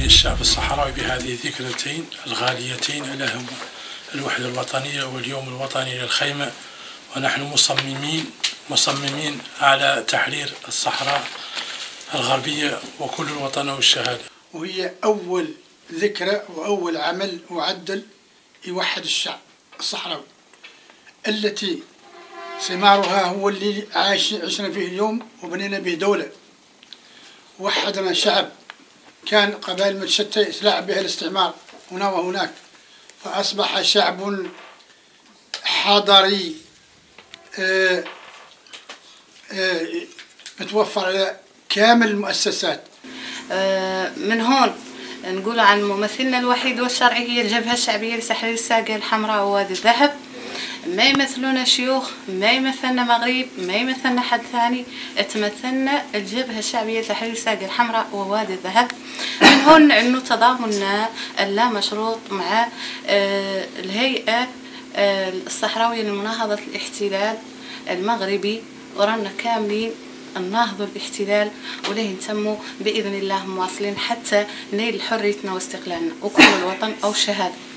الشعب الصحراوي بهذه الذكرتين الغاليتين ألا هو الوحدة الوطنية واليوم الوطني للخيمة، ونحن مصممين على تحرير الصحراء الغربية وكل الوطن والشهادة. وهي أول ذكرى وأول عمل معدل يوحد الشعب الصحراوي، التي ثمارها هو اللي عشنا فيه اليوم وبنينا به دولة. وحدنا شعب كان قبائل متشتتة يتلاعب بها الاستعمار هنا وهناك، فأصبح شعب حضري متوفر على كامل المؤسسات. من هون نقول عن ممثلنا الوحيد والشرعي هي الجبهة الشعبية لتحرير الساقية الحمراء ووادي الذهب. ما يمثلونا شيوخ، ما يمثلنا مغرب، ما يمثلنا حد ثاني، تمثلنا الجبهة الشعبية لتحرير الساقية الحمراء ووادي الذهب. من هون انه تضامننا اللامشروط مع الهيئة الصحراوية لمناهضة الاحتلال المغربي، ورانا كاملين نناهضوا الاحتلال وليه نتموا بإذن الله مواصلين حتى نيل حريتنا واستقلالنا وكل الوطن أو الشهادة.